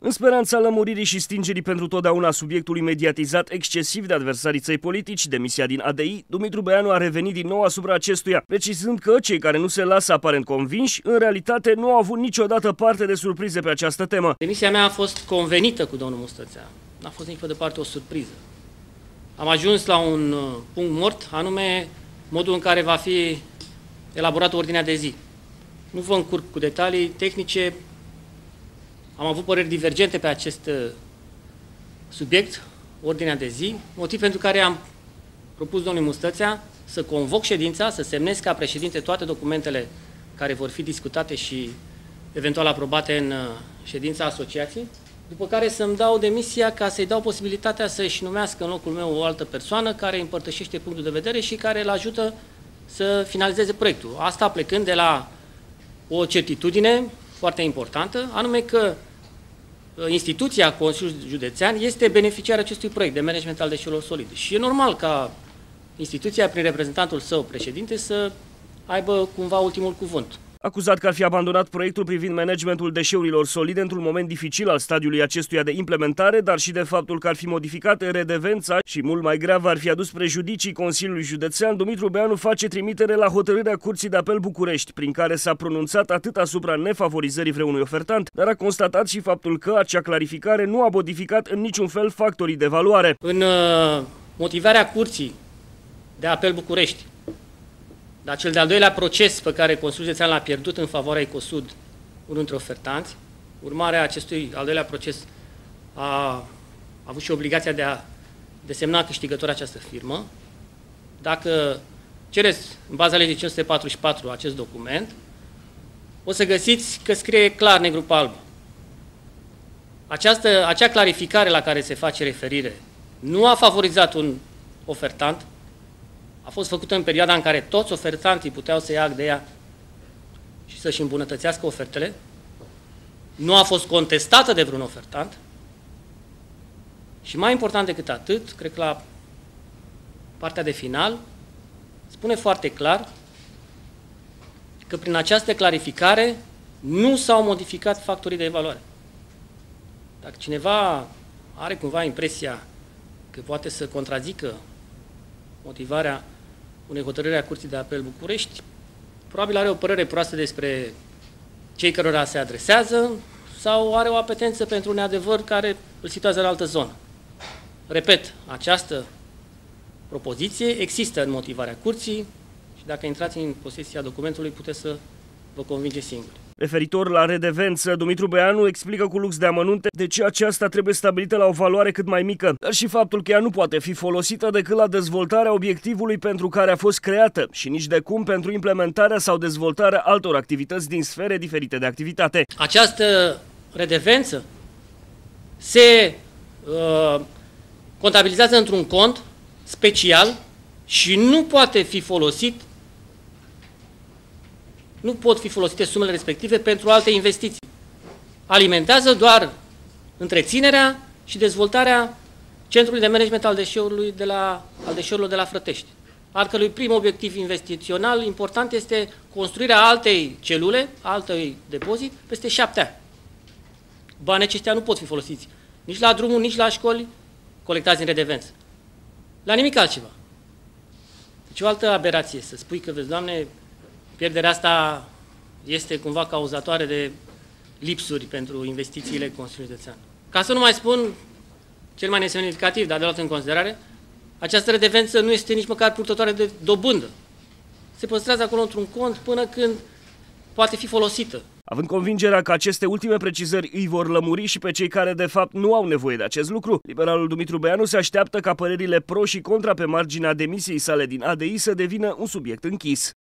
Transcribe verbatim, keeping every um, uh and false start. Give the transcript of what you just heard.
În speranța lămuririi și stingerii pentru totdeauna subiectului mediatizat excesiv de adversarii săi politici, demisia din A D I, Dumitru Băianu a revenit din nou asupra acestuia, precizând că cei care nu se lasă aparent convinși, în realitate nu au avut niciodată parte de surprize pe această temă. Demisia mea a fost convenită cu domnul Mustățea. N-a fost nici pe departe o surpriză. Am ajuns la un punct mort, anume modul în care va fi elaborată ordinea de zi. Nu vă încurc cu detalii tehnice. Am avut păreri divergente pe acest subiect, ordinea de zi, motiv pentru care am propus domnului Mustățea să convoc ședința, să semnez ca președinte toate documentele care vor fi discutate și eventual aprobate în ședința asociației, după care să-mi dau demisia ca să-i dau posibilitatea să-și numească în locul meu o altă persoană care împărtășește punctul de vedere și care îl ajută să finalizeze proiectul. Asta plecând de la o certitudine foarte importantă, anume că instituția Consiliului Județean este beneficiară acestui proiect de management al deșeurilor solide. Și e normal ca instituția, prin reprezentantul său, președinte, să aibă cumva ultimul cuvânt. Acuzat că ar fi abandonat proiectul privind managementul deșeurilor solide într-un moment dificil al stadiului acestuia de implementare, dar și de faptul că ar fi modificat redevența și mult mai grav ar fi adus prejudicii Consiliului Județean, Dumitru Băianu face trimitere la hotărârea Curții de Apel București, prin care s-a pronunțat atât asupra nefavorizării vreunui ofertant, dar a constatat și faptul că acea clarificare nu a modificat în niciun fel factorii de valoare. În uh, motivarea Curții de Apel București, dar cel de-al doilea proces pe care Consiliul Județean l-a pierdut în favoarea Ecosud, unul dintre ofertanți, urmarea acestui al doilea proces a avut și obligația de a desemna câștigător această firmă. Dacă cereți în baza legii cinci sute patruzeci și patru acest document, o să găsiți că scrie clar negru pe alb. Această, acea clarificare la care se face referire nu a favorizat un ofertant, a fost făcută în perioada în care toți ofertanții puteau să ia act de ea și să-și îmbunătățească ofertele. Nu a fost contestată de vreun ofertant. Și mai important decât atât, cred că la partea de final, spune foarte clar că prin această clarificare nu s-au modificat factorii de evaluare. Dacă cineva are cumva impresia că poate să contrazică motivarea unei hotărâri a Curții de Apel București, probabil are o părere proastă despre cei cărora se adresează sau are o apetență pentru un adevăr care îl situează în altă zonă. Repet, această propoziție există în motivarea Curții și dacă intrați în posesia documentului puteți să vă convingeți singuri. Referitor la redevență, Dumitru Băianu explică cu lux de amănunte de ce aceasta trebuie stabilită la o valoare cât mai mică, dar și faptul că ea nu poate fi folosită decât la dezvoltarea obiectivului pentru care a fost creată și nici de cum pentru implementarea sau dezvoltarea altor activități din sfere diferite de activitate. Această redevență se uh, contabilizează într-un cont special și nu poate fi folosit Nu pot fi folosite sumele respective pentru alte investiții. Alimentează doar întreținerea și dezvoltarea Centrului de Management al Deșeurilor de la, al deșeurilor de la Frătești, al cărui prim obiectiv investițional important este construirea altei celule, altui depozit, peste șapte ani. Banii aceștia nu pot fi folosiți nici la drumuri, nici la școli, colectați în redevență. La nimic altceva. Deci o altă aberație, să spui că, vezi, Doamne, pierderea asta este cumva cauzatoare de lipsuri pentru investițiile Consiliului Județean. Ca să nu mai spun, cel mai nesemnificativ, dar de luat în considerare, această redevență nu este nici măcar purtătoare de dobândă. Se păstrează acolo într-un cont până când poate fi folosită. Având convingerea că aceste ultime precizări îi vor lămuri și pe cei care de fapt nu au nevoie de acest lucru, liberalul Dumitru Băianu se așteaptă ca părerile pro și contra pe marginea demisiei sale din A D I să devină un subiect închis.